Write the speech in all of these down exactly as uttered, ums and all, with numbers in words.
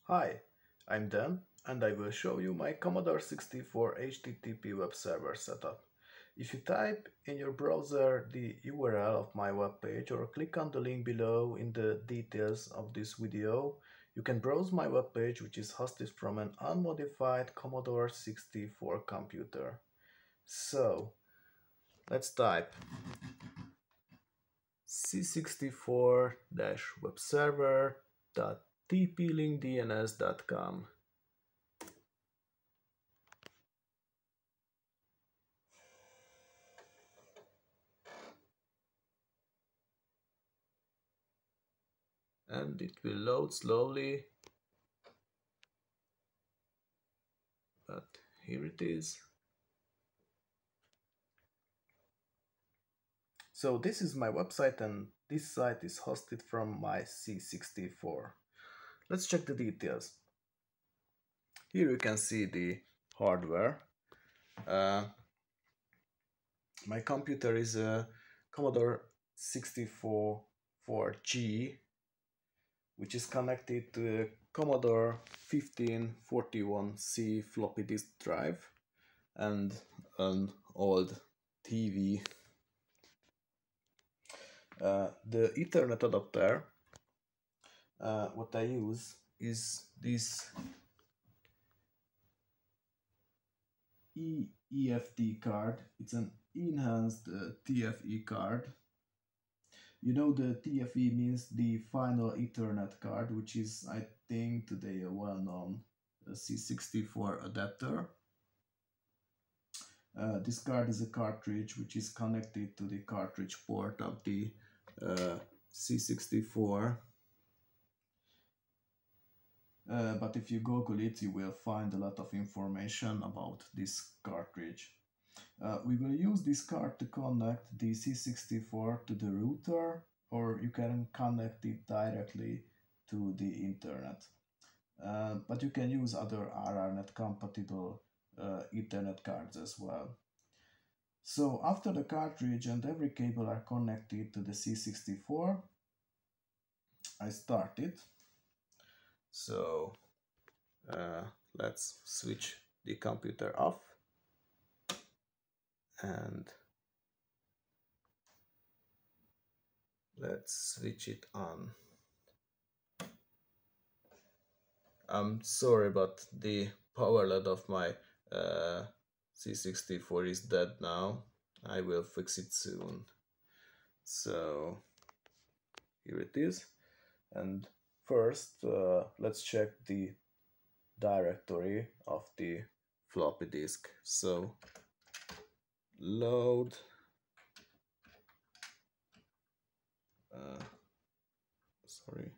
Hi, I'm Dan and I will show you my Commodore sixty-four H T T P web server setup. If you type in your browser the U R L of my web page or click on the link below in the details of this video, you can browse my web page, which is hosted from an unmodified Commodore sixty-four computer. So let's type c sixty-four webserver dot t p link d n s dot com. And it will load slowly, but here it is. So this is my website and this site is hosted from my C sixty-four. Let's check the details. Here you can see the hardware. Uh, my computer is a Commodore sixty-four G, which is connected to a Commodore fifteen forty-one C floppy disk drive and an old T V. Uh, the Ethernet adapter, uh, what I use is this E F T card. It's an enhanced uh, T F E card. You know, the T F E means the final Ethernet card, which is, I think, today a well-known uh, C sixty-four adapter. Uh, this card is a cartridge which is connected to the cartridge port of the uh, C sixty-four. Uh, but if you Google it, you will find a lot of information about this cartridge. Uh, we will use this card to connect the C sixty-four to the router, or you can connect it directly to the internet. Uh, but you can use other R R net compatible uh, Ethernet cards as well. So after the cartridge and every cable are connected to the C sixty-four, I start it. So uh, let's switch the computer off and let's switch it on. I'm sorry, but the power L E D of my uh, C sixty-four is dead now. I will fix it soon. So here it is. And first, uh, let's check the directory of the floppy disk. So load uh, sorry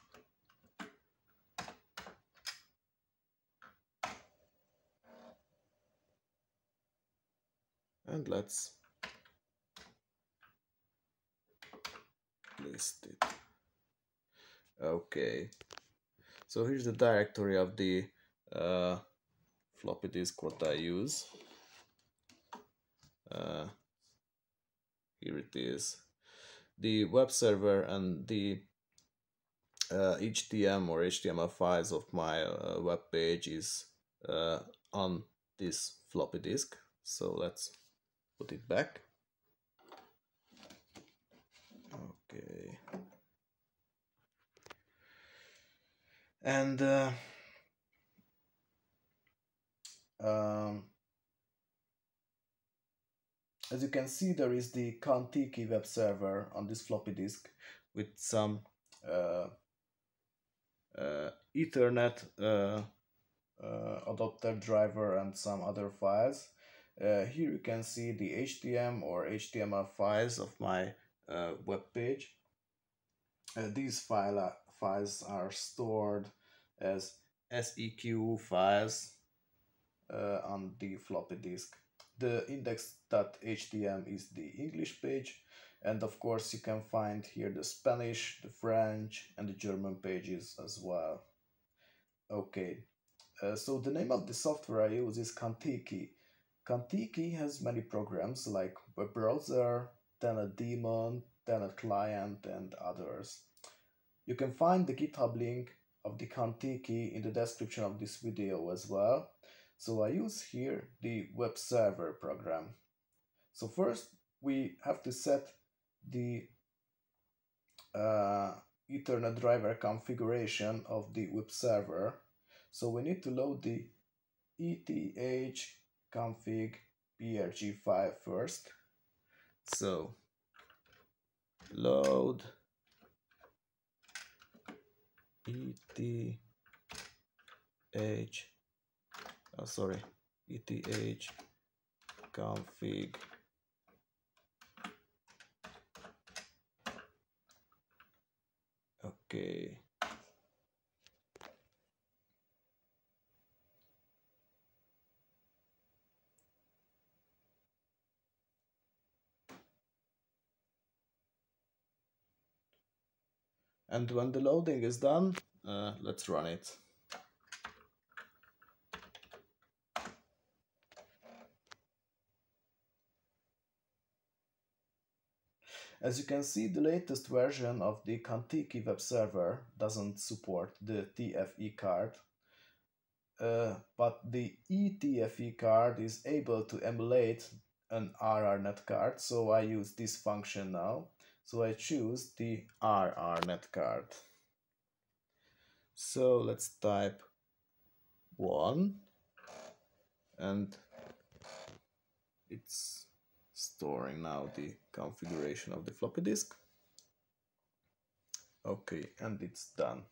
and let's list it. Okay, so here's the directory of the uh, floppy disk what I use. Uh, here it is. The web server and the uh, H T M or H T M L files of my uh, web page is uh, on this floppy disk. So let's put it back. Okay. And uh, um, as you can see, there is the Contiki web server on this floppy disk with some uh, uh, Ethernet uh, uh, adapter driver and some other files. Uh, here you can see the H T M or H T M L files of my uh, web page. Uh, these file, uh, files are stored as S E Q files uh, on the floppy disk. The index.htm is the English page, and of course you can find here the Spanish, the French, and the German pages as well. Okay, uh, so the name of the software I use is Contiki. Contiki has many programs like web browser, then a daemon, then a client, and others. You can find the GitHub link of the Contiki in the description of this video as well. So I use here the web server program. So first we have to set the uh, Ethernet driver configuration of the web server. So we need to load the ethconfig prg file first. So load eth oh sorry eth config okay. And when the loading is done, uh, let's run it. As you can see, the latest version of the Contiki web server doesn't support the T F E card, uh, but the E T F E card is able to emulate an R R net card, so I use this function now. So I choose the R R net card. So let's type one, and it's storing now the configuration of the floppy disk. Okay, and it's done.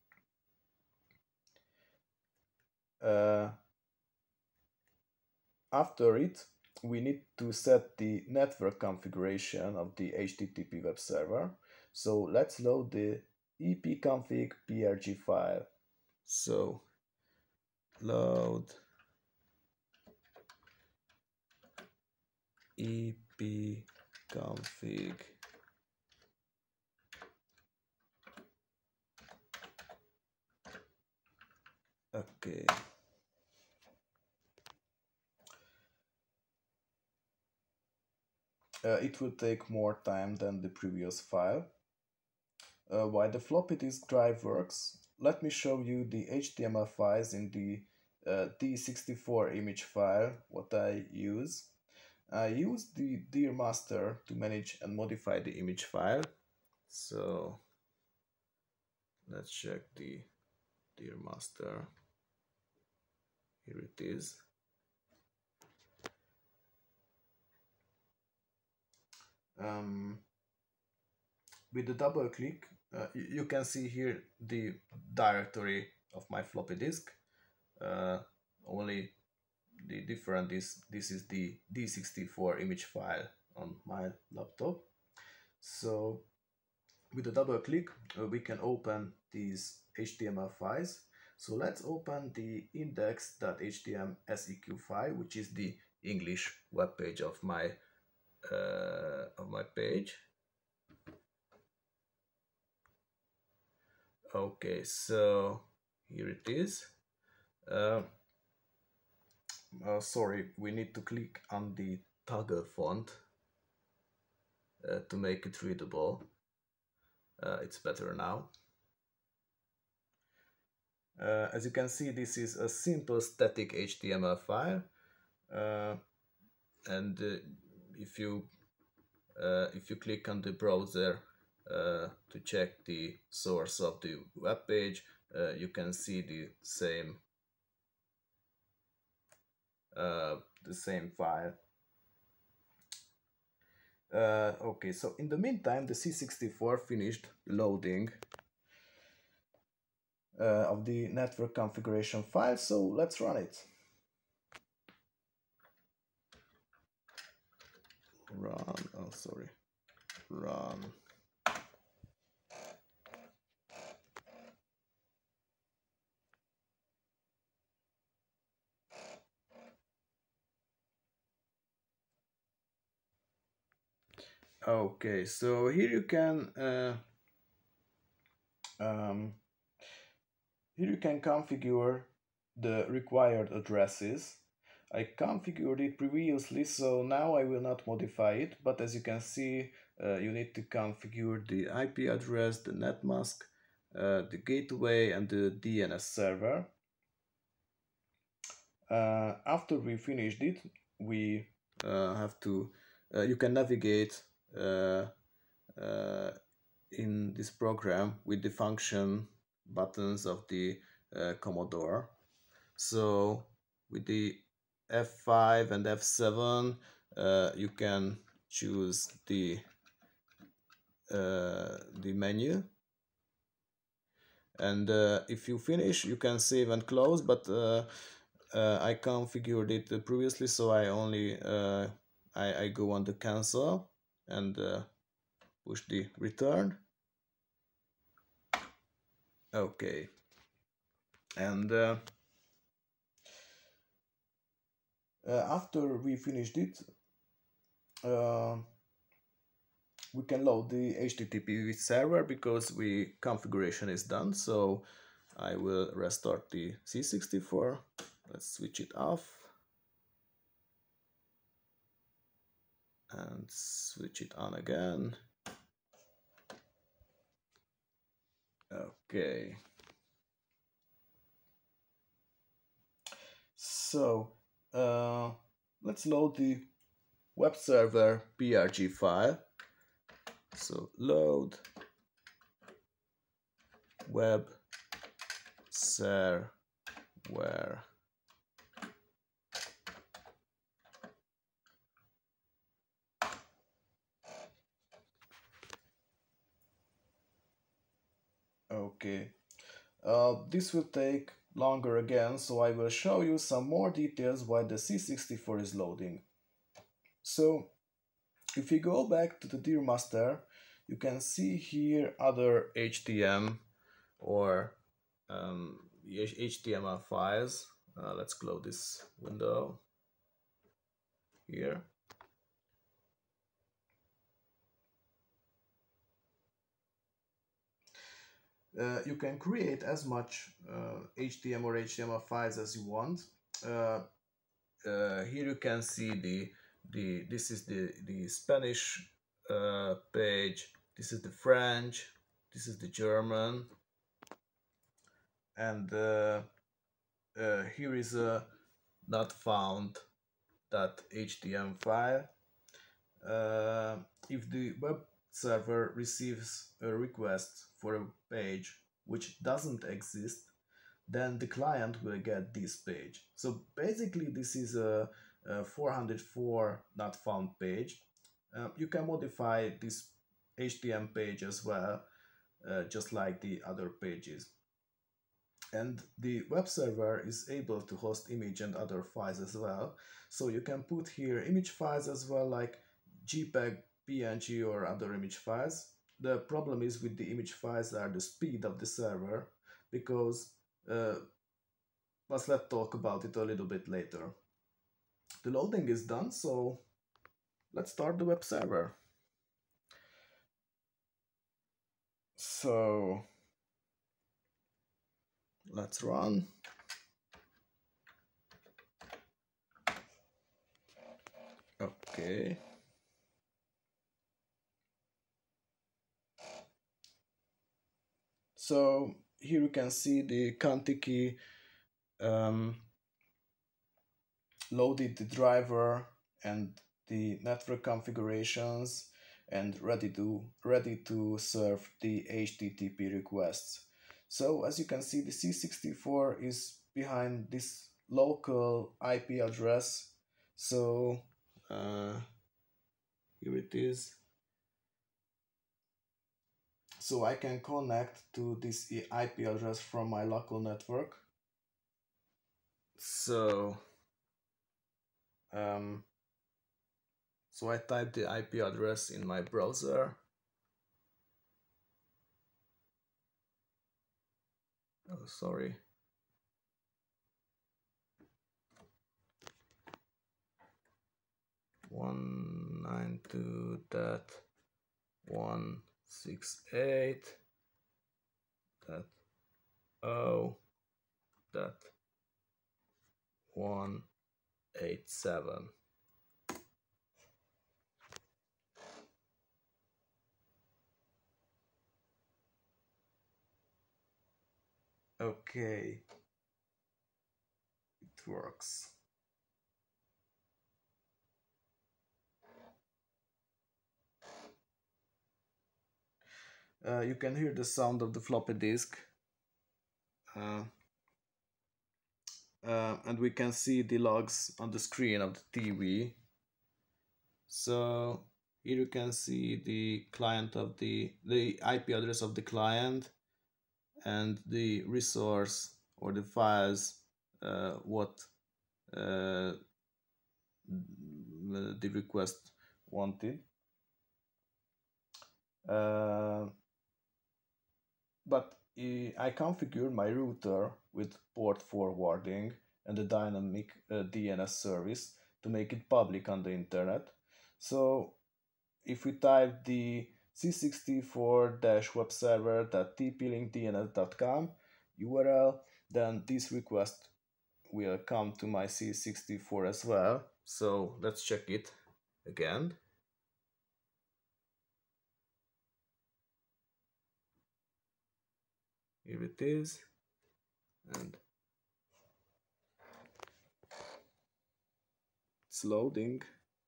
Uh, after it, we need to set the network configuration of the H T T P web server. So let's load the epconfig prg file. So load epconfig okay. Uh, it will take more time than the previous file. Uh, while the floppy disk drive works, let me show you the H T M L files in the uh, C sixty-four image file, what I use. I use the dir master to manage and modify the image file. So let's check the dir master. Here it is. Um, with the double click, uh, you can see here the directory of my floppy disk. Uh, only the different is this is the C sixty-four image file on my laptop. So with a double click, uh, we can open these H T M L files. So let's open the index.html seq file, which is the English web page of my uh, of my page. Okay, so here it is. Uh, uh, sorry, we need to click on the toggle font uh, to make it readable. Uh, it's better now. Uh, as you can see, this is a simple static H T M L file, uh, and uh, if you uh, if you click on the browser uh, to check the source of the web page, uh, you can see the same uh, the same file. Uh, okay, so in the meantime, the C sixty-four finished loading uh, of the network configuration file, so let's run it. Run, oh sorry, run. Okay, so here you can uh, um, here you can configure the required addresses. I configured it previously, so now I will not modify it, but as you can see, uh, you need to configure the I P address, the net mask, uh, the gateway and the D N S server. Uh, after we finished it, we uh, have to, uh, you can navigate uh, uh, in this program with the function buttons of the uh, Commodore. So with the F five and F seven, uh, you can choose the uh, the menu, and uh, if you finish, you can save and close. But uh, uh, I configured it previously, so I only uh, I, I go on the cancel and uh, push the return. Okay, and uh, uh, after we finished it, uh, we can load the H T T P server because we configuration is done. So I will restart the C sixty-four. Let's switch it off and switch it on again. Okay. So uh, let's load the web server P R G file. So load web server. Okay. Uh, this will take longer again, so I will show you some more details while the C sixty-four is loading. So if you go back to the Dear Master, you can see here other H T M or um, H T M L files. Uh, let's close this window here. Uh, you can create as much uh, H T M L or H T M L files as you want. Uh, uh, here you can see the the this is the the Spanish uh, page. This is the French. This is the German. And uh, uh, here is a not found .htm file. Uh, if the web server receives a request for a page which doesn't exist, then the client will get this page. So basically this is a, a four hundred four not found page. Uh, you can modify this H T M L page as well, uh, just like the other pages. And the web server is able to host image and other files as well. So you can put here image files as well, like JPEG, P N G or other image files. The problem is with the image files are the speed of the server, because uh, but let's talk about it a little bit later. The loading is done, so let's start the web server. So let's run. Okay. So here you can see the Contiki um, loaded the driver and the network configurations and ready to ready to serve the H T T P requests. So as you can see, the C sixty-four is behind this local I P address. So uh, here it is. So I can connect to this I P address from my local network. So um, so I type the I P address in my browser. Oh, sorry. one ninety-two dot one sixty-eight dot zero dot one eighty-seven. Okay, it works. Uh, you can hear the sound of the floppy disk. Uh, uh, and we can see the logs on the screen of the T V. So here you can see the client of the the I P address of the client and the resource or the files uh, what uh, the request wanted. Uh, but I configured my router with port forwarding and a dynamic uh, D N S service to make it public on the internet. So if we type the c sixty-four webserver dot t p link d n s dot com U R L, then this request will come to my C sixty-four as well. So let's check it again. Here it is. And it's loading.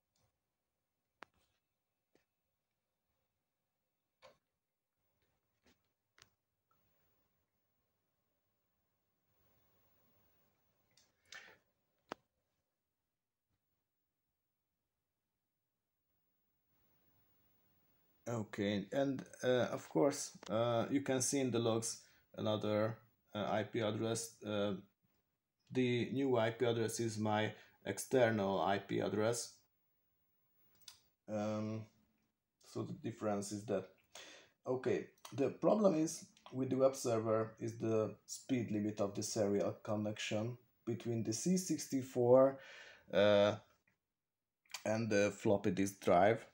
Okay, and uh, of course, uh, you can see in the logs another uh, I P address. Uh, the new I P address is my external I P address. Um, so the difference is that, okay, the problem is with the web server is the speed limit of the serial connection between the C sixty-four uh, and the floppy disk drive.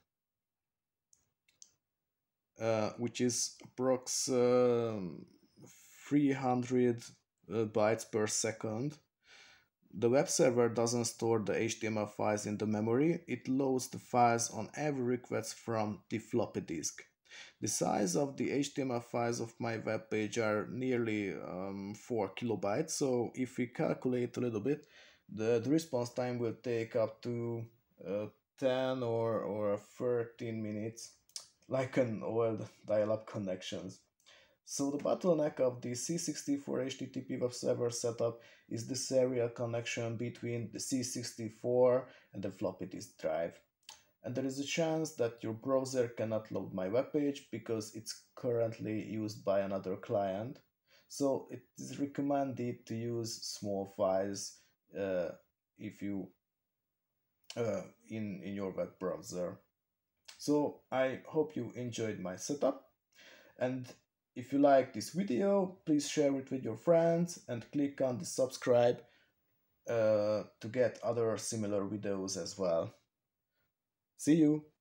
Uh, which is approx um, three hundred uh, bytes per second. The web server doesn't store the H T M L files in the memory, it loads the files on every request from the floppy disk. The size of the H T M L files of my web page are nearly um, four kilobytes, so if we calculate a little bit, the, the response time will take up to uh, ten or, or thirteen minutes, like an old dial-up connections. So the bottleneck of the C sixty-four H T T P web server setup is the serial connection between the C sixty-four and the floppy disk drive. And there is a chance that your browser cannot load my web page because it's currently used by another client. So it is recommended to use small files uh, if you uh, in, in your web browser. So I hope you enjoyed my setup, and if you like this video, please share it with your friends and click on the subscribe uh, to get other similar videos as well. See you!